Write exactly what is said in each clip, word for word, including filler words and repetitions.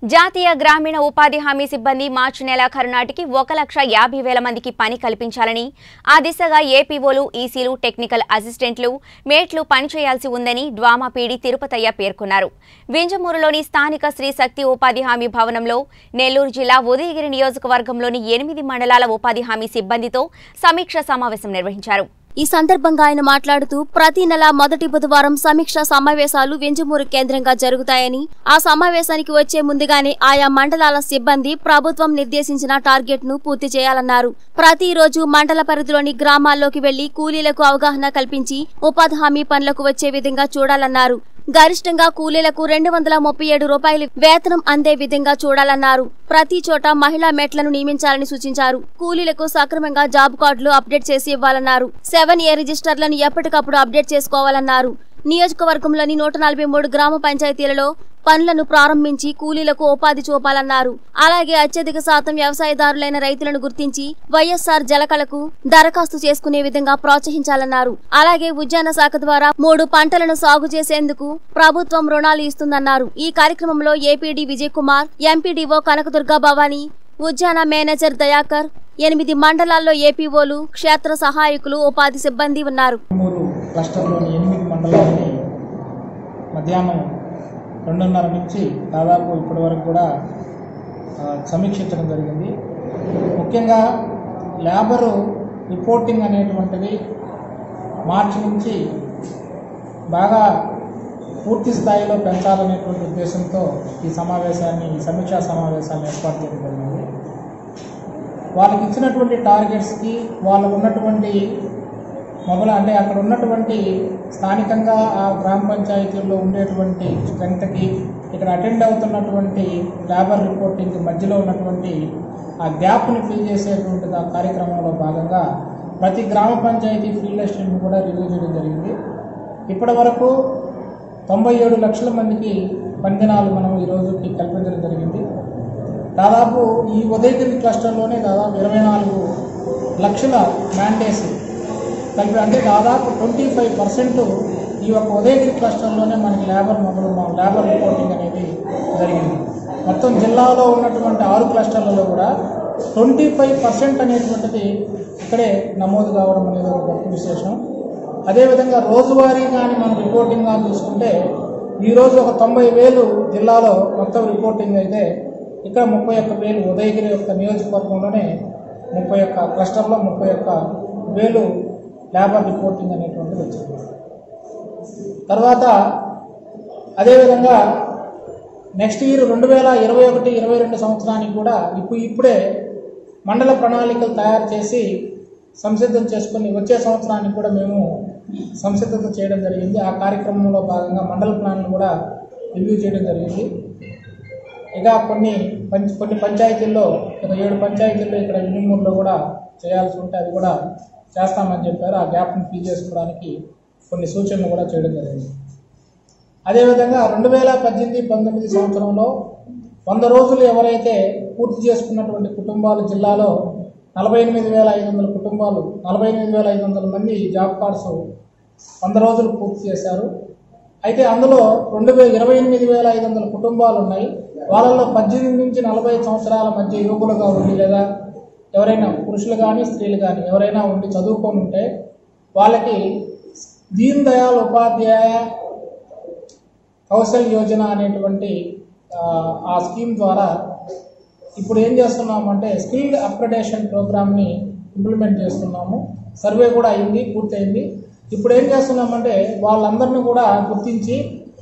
జాతీయ గ్రామీణ ఉపాధి హామీ సిబ్బంది మార్చి నెలాఖరు నాటికి ఒక లక్ష యాభై వేల మందికి పని కల్పించాలని, ఆ దిశగా ఏపీఓలు, ఈసీలు, టెక్నికల్ అసిస్టెంట్లు, మేట్లు పనిచేయాల్సి ఉందని డ్వామా పీడీ తిరుపతయ్య పేర్కొన్నారు. వింజమూరులోని స్థానిక శ్రీ శక్తి ఉపాధి హామీ భవనంలో నెల్లూరు జిల్లా ఉదయగిరి నియోజకవర్గంలోని ఎనిమిది మండలాల ఉపాధి హామీ సిబ్బందితో సమీక్ష సమావేశం నిర్వహించారు. ఈ సందర్భంగా ఆయన మాట్లాడుతూ ప్రతి నెల మొదటి బుధవారం సమీక్ష సమావేశాలు వింజమూరు కేంద్రంగా జరుగుతాయని, ఆ సమావేశానికి వచ్చే ముందుగానే ఆయా మండలాల సిబ్బంది ప్రభుత్వం నిర్దేశించిన టార్గెట్ ను పూర్తి చేయాలన్నారు. ప్రతిరోజు మండల పరిధిలోని గ్రామాల్లోకి వెళ్లి కూలీలకు అవగాహన కల్పించి ఉపాధి హామీ పనులకు వచ్చే విధంగా చూడాలన్నారు. గరిష్టంగా కూలీలకు రెండు వందల ముప్పై ఏడు రూపాయలు వేతనం అందే విధంగా చూడాలన్నారు. ప్రతి చోట మహిళా మెట్లను నియమించాలని సూచించారు. కూలీలకు సక్రమంగా జాబ్ కార్డులు అప్డేట్ చేసి ఇవ్వాలన్నారు. సెవెన్ ఏ రిజిస్టర్లను ఎప్పటికప్పుడు అప్డేట్ చేసుకోవాలన్నారు. నియోజకవర్గంలోని నూట నలభై మూడు గ్రామ పంచాయతీలలో పనులను ప్రారంభించి కూలీలకు ఉపాధి చూపాలన్నారు. అలాగే అత్యధిక శాతం వ్యవసాయదారులైన రైతులను గుర్తించి వైఎస్ఆర్ జలకళకు దరఖాస్తు చేసుకునే విధంగా ప్రోత్సహించాలన్నారు. అలాగే ఉద్యాన శాఖ ద్వారా మూడు పంటలను సాగు చేసేందుకు ప్రభుత్వం రుణాలు ఇస్తుందన్నారు. ఈ కార్యక్రమంలో ఏపీడీ విజయ్ కుమార్, ఎంపీడీఓ కనకదుర్గా భవానీ, ఉద్యాన మేనేజర్ దయాకర్, ఎనిమిది మండలాల్లో ఏపీఓలు, క్షేత్ర సహాయకులు, ఉపాధి సిబ్బంది ఉన్నారు. మధ్యాహ్నం రెండున్నర నుంచి దాదాపు ఇప్పటి వరకు కూడా సమీక్షించడం జరిగింది. ముఖ్యంగా లేబరు రిపోర్టింగ్ అనేటువంటిది మార్చి నుంచి బాగా పూర్తి స్థాయిలో పెంచాలనేటువంటి ఉద్దేశంతో ఈ సమావేశాన్ని ఈ సమీక్షా సమావేశాన్ని ఏర్పాటు చేయడం జరిగింది. వాళ్ళకి ఇచ్చినటువంటి టార్గెట్స్కి వాళ్ళకు ఉన్నటువంటి మొదలు అంటే అక్కడ ఉన్నటువంటి స్థానికంగా ఆ గ్రామ పంచాయతీల్లో ఉండేటువంటి స్ట్రెంగ్త్కి ఇక్కడ అటెండ్ అవుతున్నటువంటి లేబర్ రిపోర్టింగ్ మధ్యలో ఉన్నటువంటి ఆ గ్యాప్ని ఫిల్ చేసేటువంటి ఆ కార్యక్రమంలో భాగంగా ప్రతి గ్రామ పంచాయతీ ఫీల్డ్ అసిస్టెంట్ని కూడా రివ్యూ చేయడం జరిగింది. ఇప్పటి వరకు తొంభై ఏడు లక్షల మందికి పనిదినాలు మనం ఈరోజుకి కల్పించడం జరిగింది. దాదాపు ఈ ఉదయగిరి క్లస్టర్లోనే దాదాపు ఇరవై నాలుగు లక్షల మ్యాండేస్ కలిపి అంటే దాదాపు ట్వంటీ ఫైవ్ పర్సెంట్ ఈ యొక్క ఉదయగిరి క్లస్టర్లోనే మనకి లేబర్ మొదలు లేబర్ రిపోర్టింగ్ అనేది జరిగింది. మొత్తం జిల్లాలో ఉన్నటువంటి ఆరు క్లస్టర్లలో కూడా ట్వంటీ ఫైవ్ పర్సెంట్ అనేటువంటిది ఇక్కడే నమోదు కావడం అనేది ఒక గొప్ప విశేషం. అదేవిధంగా రోజువారీ కానీ మనం రిపోర్టింగ్గా చూసుకుంటే ఈరోజు ఒక తొంభై వేలు జిల్లాలో మొత్తం రిపోర్టింగ్ అయితే ఇక్కడ ముప్పై ఒక్క వేలు ఉదయగిరి యొక్క నియోజకవర్గంలోనే ముప్పై ఒక్క క్లస్టర్లో ముప్పై ఒక్క వేలు లేబర్ రిపోర్టింగ్ అనేటువంటిది వచ్చింది. తర్వాత అదేవిధంగా నెక్స్ట్ ఇయర్ రెండు వేల ఇరవై ఒకటి ఇరవై రెండు సంవత్సరానికి కూడా ఇప్పుడు ఇప్పుడే మండల ప్రణాళికలు తయారు చేసి సంసిద్ధం చేసుకుని వచ్చే సంవత్సరానికి కూడా మేము సంసిద్ధత చేయడం జరిగింది. ఆ కార్యక్రమంలో భాగంగా మండల ప్లాన్లు కూడా రివ్యూ చేయడం జరిగింది. ఇక కొన్ని పంచ కొన్ని పంచాయతీల్లో ఒక ఏడు పంచాయతీల్లో ఇక్కడ వింజమూరులో కూడా చేయాల్సి ఉంటే అది కూడా చేస్తామని చెప్పారు. ఆ గ్యాప్ని ఫిల్ చేసుకోవడానికి కొన్ని సూచనలు కూడా చేయడం జరిగింది. అదేవిధంగా రెండు వేల పద్దెనిమిది పంతొమ్మిది సంవత్సరంలో వంద రోజులు ఎవరైతే పూర్తి చేసుకున్నటువంటి కుటుంబాలు జిల్లాలో నలభై ఎనిమిది వేల ఐదు వందల కుటుంబాలు నలభై ఎనిమిది వేల ఐదు వందల మంది జాబ్ కార్డ్స్ వంద రోజులు పూర్తి చేశారు. అయితే అందులో రెండు వేల ఇరవై ఎనిమిది వేల ఐదు వందల కుటుంబాలు ఉన్నాయి. వాళ్ళల్లో పద్దెనిమిది నుంచి నలభై సంవత్సరాల మధ్య యువకులుగా ఉండి లేదా ఎవరైనా పురుషులు కానీ స్త్రీలు కానీ ఎవరైనా ఉండి చదువుకొని ఉంటే వాళ్ళకి దీన్ దయాళ్ ఉపాధ్యాయ కౌశల్ యోజన అనేటువంటి ఆ స్కీమ్ ద్వారా ఇప్పుడు ఏం చేస్తున్నామంటే స్కిల్ అప్గ్రేడేషన్ ప్రోగ్రామ్ని ఇంప్లిమెంట్ చేస్తున్నాము. సర్వే కూడా అయింది, పూర్తయింది. ఇప్పుడు ఏం చేస్తున్నామంటే వాళ్ళందరినీ కూడా గుర్తించి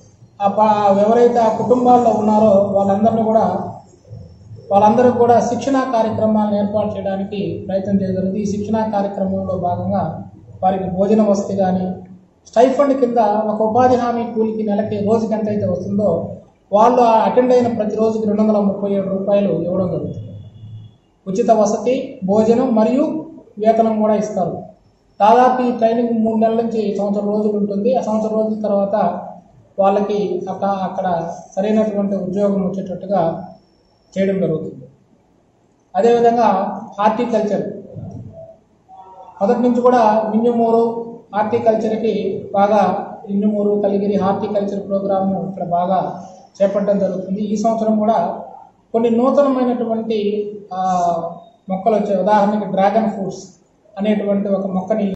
ఎవరైతే ఆ కుటుంబాల్లో ఉన్నారో వాళ్ళందరినీ కూడా వాళ్ళందరికీ కూడా శిక్షణా కార్యక్రమాలను ఏర్పాటు చేయడానికి ప్రయత్నం చేయగలిగింది. ఈ శిక్షణా కార్యక్రమంలో భాగంగా వారికి భోజన వసతి కానీ స్టైఫండ్ కింద ఒక ఉపాధి హామీ కూలికి నెలకి రోజుకి ఎంత అయితే వస్తుందో వాళ్ళు అటెండ్ అయిన ప్రతి రోజుకి రెండు వందల ముప్పై ఏడు రూపాయలు ఇవ్వడం జరుగుతుంది. ఉచిత వసతి, భోజనం మరియు వేతనం కూడా ఇస్తారు. దాదాపు ఈ ట్రైనింగ్ మూడు నెలల నుంచి సంవత్సరం రోజులు ఉంటుంది. ఆ సంవత్సరం రోజుల తర్వాత వాళ్ళకి అక్కడ అక్కడ సరైనటువంటి ఉద్యోగం వచ్చేటట్టుగా చేయడం జరుగుతుంది. అదేవిధంగా హార్టికల్చర్ మొదటి నుంచి కూడా వింజమూరు హార్టికల్చర్కి బాగా వింజమూరు కలిగిరి హార్టికల్చర్ ప్రోగ్రాము ఇక్కడ బాగా చేపట్టడం జరుగుతుంది. ఈ సంవత్సరం కూడా కొన్ని నూతనమైనటువంటి మొక్కలు వచ్చాయి. ఉదాహరణకి డ్రాగన్ ఫ్రూట్స్ అనేటువంటి ఒక మొక్కని